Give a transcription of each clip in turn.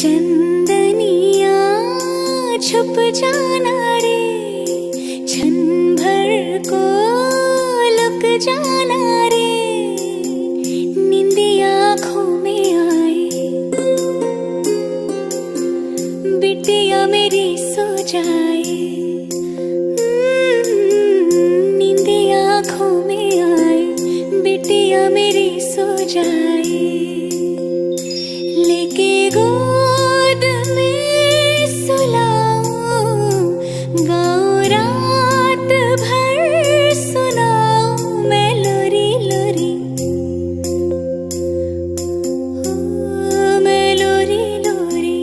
चंदनिया छुप जाना रे, क्षण भर को लुक जाना रे, नींदिया आँखों में आए, बिटिया मेरी सो जाए, नींदिया आँखों में आए, बिटिया मेरी सो जाए, लेके गोद में सुलाऊं, गाऊं रात भर सुनाऊं मैं लोरी लोरी, मैं लोरी लोरी,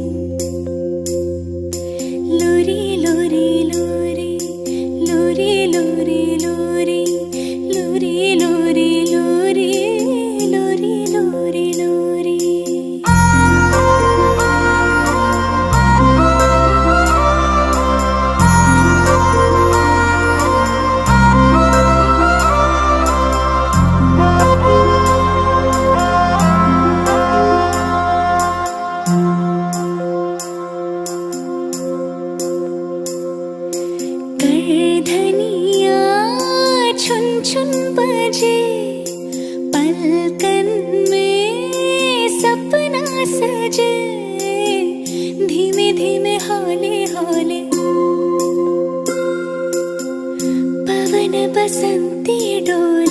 लोरी लोरी लोरी, लोरी लोरी लोरी, लोरी लोरी लोरी, लोरी लोरी लोरी। करधनिया छुन छुन बजे, पलकन में सपना सजे, धीमे धीमे हौले हौले पवन बसंती डोले।